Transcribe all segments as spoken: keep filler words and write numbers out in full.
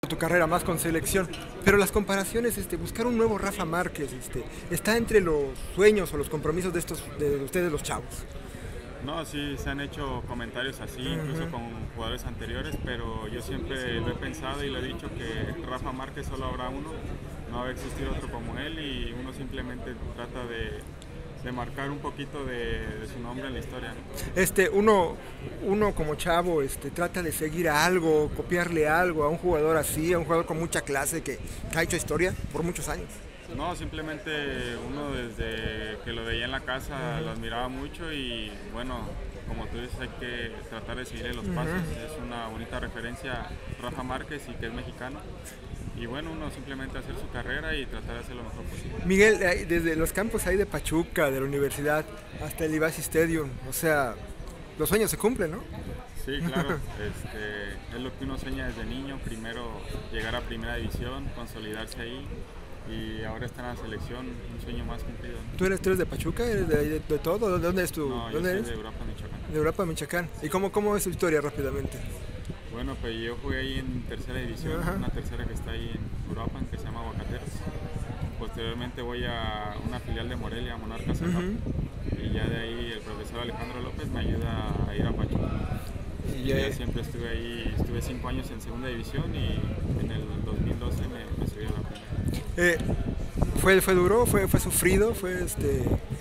Tu carrera más con selección, pero las comparaciones, este, buscar un nuevo Rafa Márquez, este, está entre los sueños o los compromisos de estos, de ustedes los chavos. No, sí, se han hecho comentarios así, incluso Uh-huh. con jugadores anteriores, pero yo siempre lo he pensado y lo he dicho que Rafa Márquez solo habrá uno, no va a existir otro como él y uno simplemente trata de, de marcar un poquito de, de su nombre en la historia, ¿no? Este, uno, uno como chavo, este, trata de seguir a algo, copiarle algo a un jugador así, a un jugador con mucha clase que, que ha hecho historia por muchos años. No, simplemente uno desde que lo veía en la casa lo admiraba mucho y bueno, como tú dices, hay que tratar de seguirle los pasos. Es una bonita referencia Rafa Márquez y que es mexicano. Y bueno, uno simplemente hacer su carrera y tratar de hacer lo mejor posible. Miguel, eh, desde los campos ahí de Pachuca, de la universidad, hasta el Ibashi Stadium, o sea, los sueños se cumplen, ¿no? Sí, claro, este, es lo que uno sueña desde niño, primero llegar a primera división, consolidarse ahí y ahora está en la selección, un sueño más cumplido, ¿no? ¿Tú eres, tú eres de Pachuca? ¿Eres de, de, de todo? ¿De dónde es tu? No, yo ¿Dónde soy eres? de Europa, Michoacán. De Europa, Michoacán. ¿Y cómo, cómo es tu historia rápidamente? Bueno, pues yo jugué ahí en tercera división, Ajá. una tercera que está ahí en Europa, que se llama Aguacateros. Posteriormente voy a una filial de Morelia, Monarcas Acap, Uh-huh. y ya de ahí el profesor Alejandro López me ayuda a ir a Pachuca. Y, Y ya eh, siempre estuve ahí, estuve cinco años en segunda división y en el dos mil doce me, me subí a la primera. eh, ¿fue, ¿Fue duro? ¿Fue, fue sufrido? ¿Fue este...?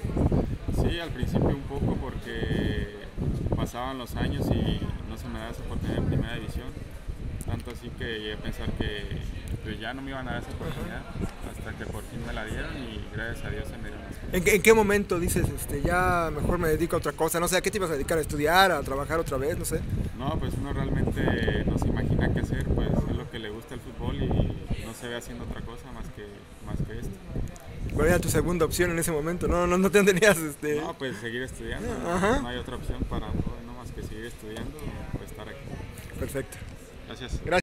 Sí, al principio un poco porque pasaban los años y no se me daba esa oportunidad en primera división. Tanto así que llegué a pensar que pues, ya no me iban a dar esa oportunidad hasta que por fin me la dieron y gracias a Dios se me dieron las cosas. ¿En, qué- en qué momento dices, este, ya mejor me dedico a otra cosa? No sé, ¿a qué te ibas a dedicar? ¿A estudiar? ¿A trabajar otra vez? No sé. No, pues uno realmente no se imagina qué hacer, pues es lo que le gusta el fútbol y no se ve haciendo otra cosa más que, más que esto. ¿Cuál era tu segunda opción en ese momento? No, no, no tenías, este... No, pues seguir estudiando, Ajá. no, no hay otra opción para un joven, no más que seguir estudiando o estar aquí. Perfecto. Gracias. Gracias.